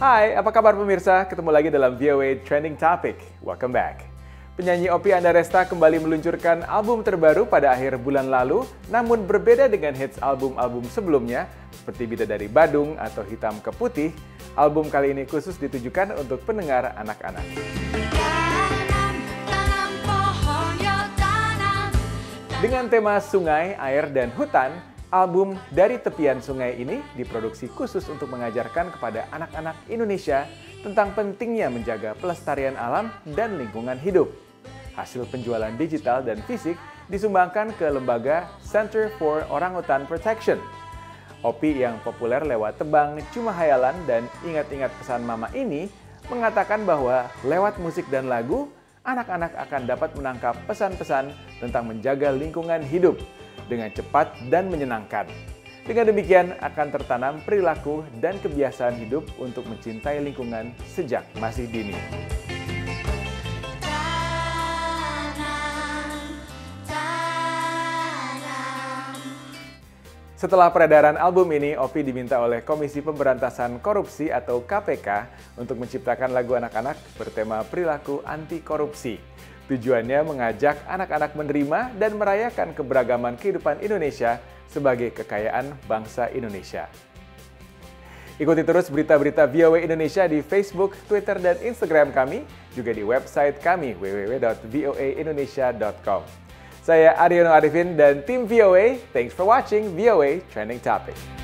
Hai, apa kabar pemirsa? Ketemu lagi dalam VOA Trending Topic. Welcome back. Penyanyi Oppie Andaresta kembali meluncurkan album terbaru pada akhir bulan lalu, namun berbeda dengan hits album-album sebelumnya, seperti Bidadari Badung atau Hitam ke Putih. Album kali ini khusus ditujukan untuk pendengar anak-anak. Dengan tema sungai, air, dan hutan, album Dari Tepian Sungai ini diproduksi khusus untuk mengajarkan kepada anak-anak Indonesia tentang pentingnya menjaga pelestarian alam dan lingkungan hidup. Hasil penjualan digital dan fisik disumbangkan ke lembaga Center for Orangutan Protection. Oppie yang populer lewat tebang Cuma Hayalan dan Ingat-ingat Pesan Mama ini mengatakan bahwa lewat musik dan lagu, anak-anak akan dapat menangkap pesan-pesan tentang menjaga lingkungan hidup dengan cepat dan menyenangkan. Dengan demikian akan tertanam perilaku dan kebiasaan hidup untuk mencintai lingkungan sejak masih dini. Setelah peredaran album ini, Oppie diminta oleh Komisi Pemberantasan Korupsi atau KPK untuk menciptakan lagu anak-anak bertema perilaku anti korupsi. Tujuannya mengajak anak-anak menerima dan merayakan keberagaman kehidupan Indonesia sebagai kekayaan bangsa Indonesia. Ikuti terus berita-berita VOA Indonesia di Facebook, Twitter, dan Instagram kami, juga di website kami www.voaindonesia.com. Saya Aryono Arifin dan tim VOA. Thanks for watching VOA Trending Topic.